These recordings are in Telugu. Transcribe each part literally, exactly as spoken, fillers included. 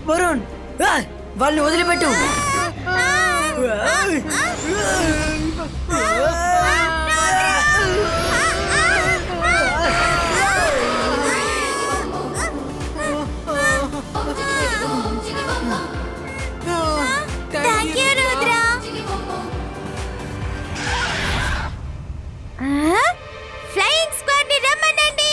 వరుణ్ వాళ్ళని వదిలిపెట్టు. Thank you Rudra. Flying squad ని రమ్మనండి.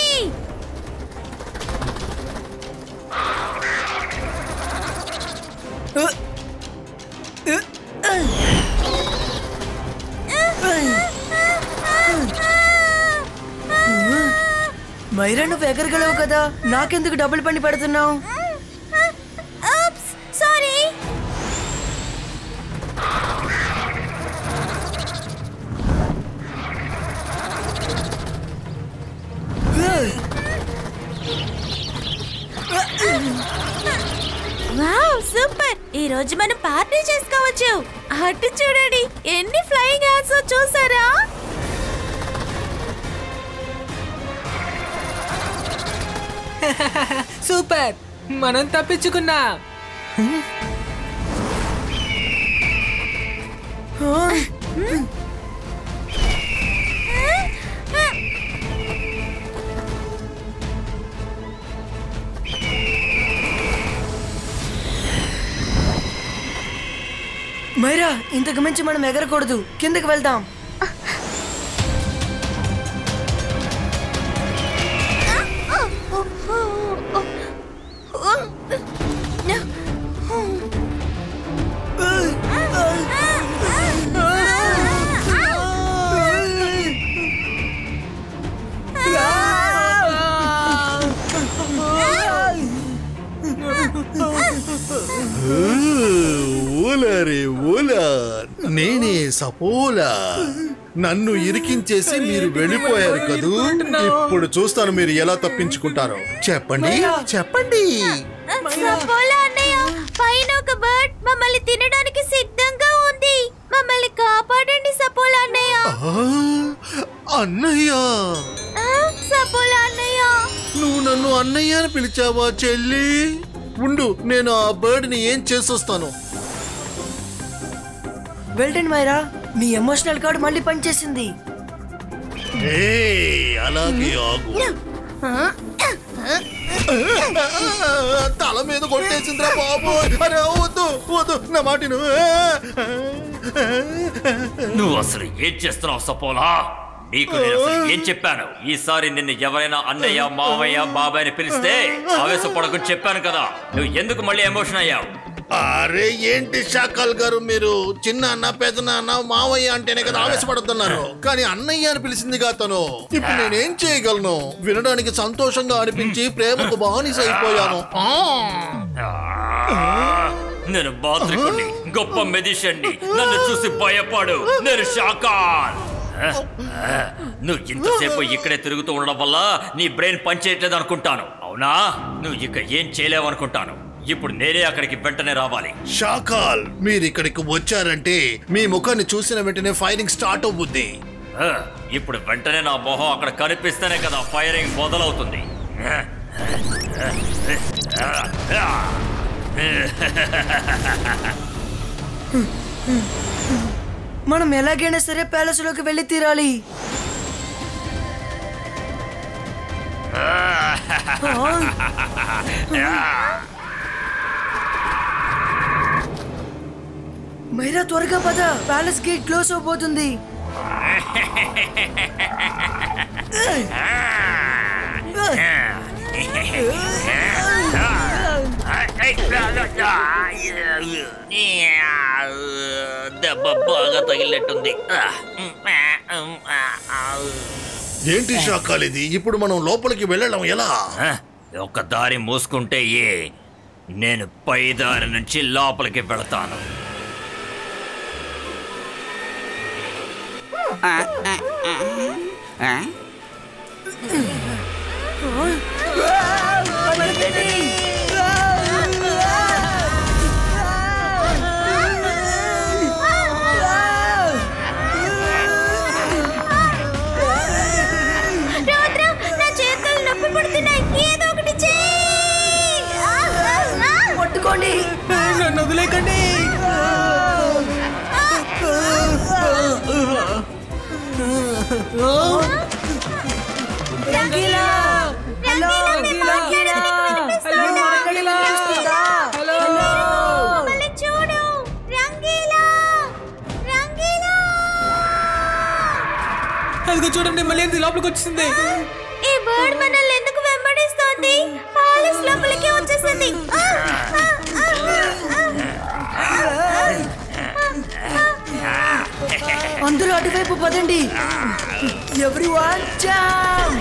మైరా నువ్వు ఎగరగలవు కదా, నాకెందుకు డబుల్ పని పెడుతున్నావు? సారీ. Wow super. ఈ రోజు మనం పార్టీ చేసుకోవచ్చు. అటు చూడండి ఎన్ని ఫ్లయింగ్ యాడ్స్ చూసారా? సూపర్, మనం తప్పించుకున్నాం. మైరా ఇంతకు మించి మనం ఎగరకూడదు, కిందకి వెళ్దాం. నేనే సపోలా. నన్ను ఇరికించేసి మీరు వెళ్ళిపోయారు కదూ. ఇప్పుడు చూస్తాను మీరు ఎలా తప్పించుకుంటారో. చెప్పండి చెప్పండి. సపోలా అన్నయ్య, పైన ఒక బర్డ్ మమ్మల్ని తినడానికి సిద్ధంగా ఉంది. మమ్మల్ని కాపాడండి సపోలా అన్నయ్య. అన్నయ్య? సపోలా అన్నయ్య, నువ్వు నన్ను అన్నయ్య అని పిలిచావా చెల్లి? ఉండు, నేను ఆ బర్డ్ ని ఏం చేసొస్తాను. వెల్డన్ మైరా, నీ ఎమోషనల్ కార్డు మళ్ళీ పనిచేసింది. అలాగే ఆగు. తల మీద కొట్టేసిందిరా బాబు. అరే వద్దు వద్దు, నా మాటిను. నువ్వు అసలు ఏం చేస్తున్నావు సపోలా? నీకు నేను అసలు ఏం చెప్పాను? ఈసారి నిన్ను ఎవరైనా అన్నయ్య మావయ్య బాబాయ్ అని పిలిస్తే ఆవేశపడకుని చెప్పాను కదా. నువ్వు ఎందుకు మళ్ళీ ఎమోషన్ అయ్యావు? అరే ఏంటి షాకాల్ గారు, మీరు చిన్న అన్న పెద్ద అన్న మావయ్య అంటేనే కదా ఆవేశపడుతున్నారు. కానీ అన్నయ్య అని పిలిచిందిగా తను. ఇప్పుడు నేనేం చేయగలను? వినడానికి సంతోషంగా అనిపించి ప్రేమకు బానిస అయిపోయాను. నేను బాత్రికుడిని, గొప్ప మెజిషియన్ని. నన్ను చూసి భయపడు. నేను షాకాల్. నువ్వు ఇంతసేపు ఇక్కడే తిరుగుతూ ఉండడం వల్ల నీ బ్రెయిన్ పనిచేయట్లేదు అనుకుంటాను. అవునా? నువ్వు ఇక ఏం చేయలేవు అనుకుంటాను. ఇప్పుడు నేనే అక్కడికి వెంటనే రావాలి. షాకాల్, మీరు ఇక్కడికి వచ్చారంటే మీ ముఖాన్ని చూసిన వెంటనే ఫైరింగ్ స్టార్ట్ అవుతుంది. ఇప్పుడు వెంటనే నా మొహం అక్కడ కనిపిస్తేనే కదా ఫైరింగ్ మొదలవుతుంది. మనం ఎలాగైనా సరే ప్యాలెస్ లోకి వెళ్ళి తీరాలి. మైరా త్వరగా పద, ప్యాలెస్ గేట్ క్లోజ్ అవబోతుంది. దెబ్బ బాగా తగిలినట్టుంది. ఏంటి షాకాల్ ఇది? ఇప్పుడు మనం లోపలికి వెళ్ళడం ఎలా? ఒక దారి మూసుకుంటే ఏ నేను పై దారి నుంచి లోపలికి వెళతాను. పట్టుకో వెళ్ళిపోండి. నన్ను వదిలేకండి. Rangeela hello Rangeela hello Rangeela hello మమ్మల్ని చూడు రంగీలా రంగీలా. అదిగో చూడండి మళ్ళీ ఏంది లోపలికి వచ్చింది. ఈ బర్డ్ మనల్ని ఎందుకు వెంబడిస్తోంది? పాలిస్ లోపలికి వచ్చేసింది. అందరూ అటువైపు పదండి. Everyone jump.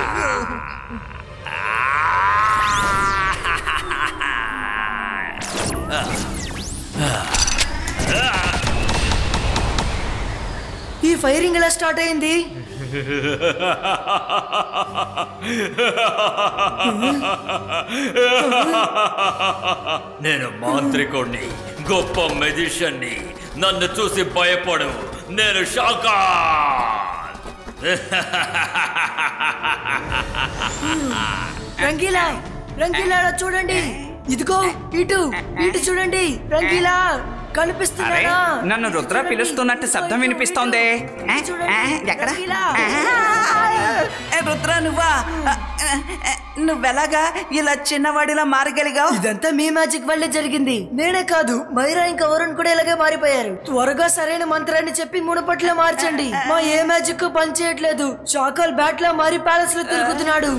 ఈ ఫైరింగ్ ఎలా స్టార్ట్ అయింది? నేను మాంత్రికుణ్ణి, గొప్ప మెజిషియన్ని. నన్ను చూసి భయపడు. నేను షాకాన్. రంగీలా రంగీలా చూడండి. ఇదిగో ఇటు ఇటు చూడండి. రంగీలా కనిపిస్తున్నాడా? నన్ను రుద్ర పిలుస్తున్నట్టు శబ్దం వినిపిస్తోంది. ఎక్కడ రుద్ర నువ్వా? నువ్వెలాగా ఇలా చిన్నవాడిలా మారగలిగావు? ఇదంతా మీ మ్యాజిక్ వల్లే జరిగింది. నేనే కాదు, మైరా ఇంకా వరుణ్ కూడా ఇలాగే మారిపోయారు. త్వరగా సరైన మంత్రాన్ని చెప్పి మునుపట్లో మార్చండి. మా ఏ మ్యాజిక్ పని చేయట్లేదు. చాకల్ బ్యాట్ లా మారి ప్యాలెస్ లో తిరుగుతున్నాడు.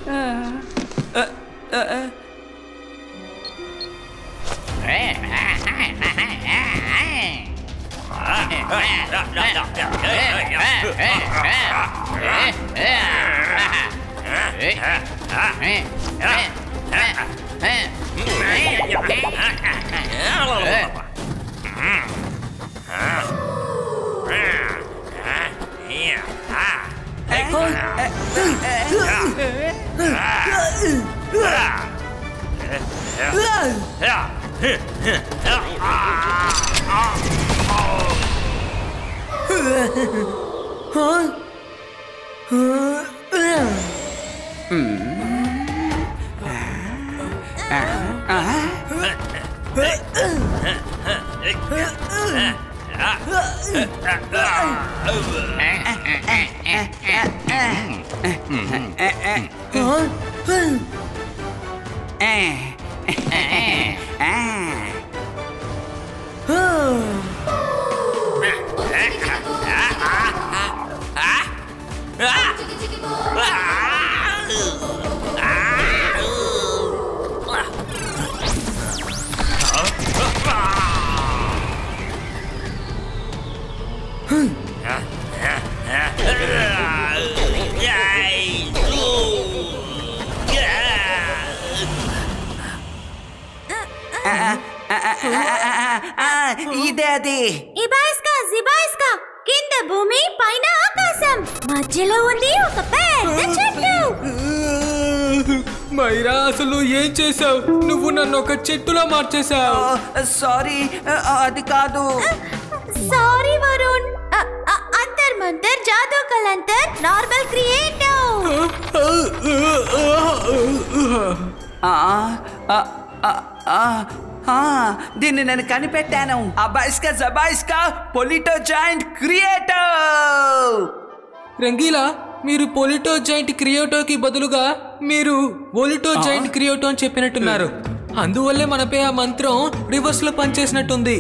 ఇదే అది. ఇబాయిస్కా జిబాయిస్కా. కింద భూమి పైన ఆకాశం, మధ్యలో ఉంది ఒక పెద్ద చెట్టు. మైరా అసలు ఏం చేసావు? నువ్వు నన్ను ఒక చెట్టులా మార్చేసావు. సారీ, అది కాదు. సారీ వరుణ్. అంతర్ మంతర్ జాదూ కలంతర్ నార్మల్ క్రియేటివ్. దీన్ని నేను కనిపెట్టాను. అబాయిస్కా జబాయిస్కా పొలిటో జాయింట్ క్రియేటివ్. రంగీలా, మీరు పొలిటో జాయింట్ క్రియేటోకి బదులుగా మీరు ఒలిటో జాయింట్ క్రియేటో అని చెప్పినట్టున్నారు. అందువల్లే మనపై ఆ మంత్రం రివర్స్ లో పనిచేసినట్టుంది.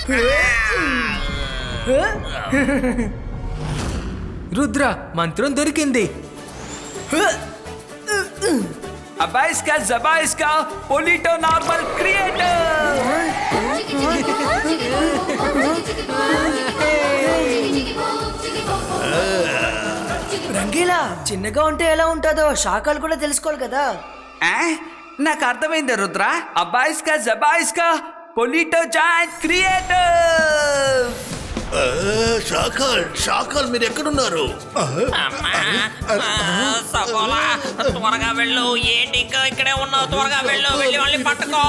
రుద్ర, మంత్రం దొరికింది. అబాయిస్కా జబాయిస్కా పొలిటో నార్మల్ క్రియేటివ్. రంగీలా, చిన్నగా ఉంటే ఎలా ఉంటుందో శాఖలు కూడా తెలుసుకోవాలి కదా. నాకు అర్థమైంది రుద్ర. అబాయిస్కా జబాయిస్కా పొలిటో జాయింట్ క్రియేటివ్. షాకాల్ షాకాల్ మీరు ఎక్కడున్నారు? త్వరగా వెళ్ళు. ఏంటి ఇంకా ఇక్కడే ఉన్నావు? త్వరగా వెళ్ళు, వెళ్ళి వాళ్ళని పట్టుకో.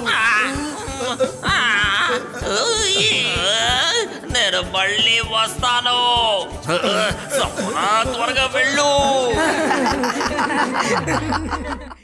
నేను మళ్ళీ వస్తాను. త్వరగా వెళ్ళు.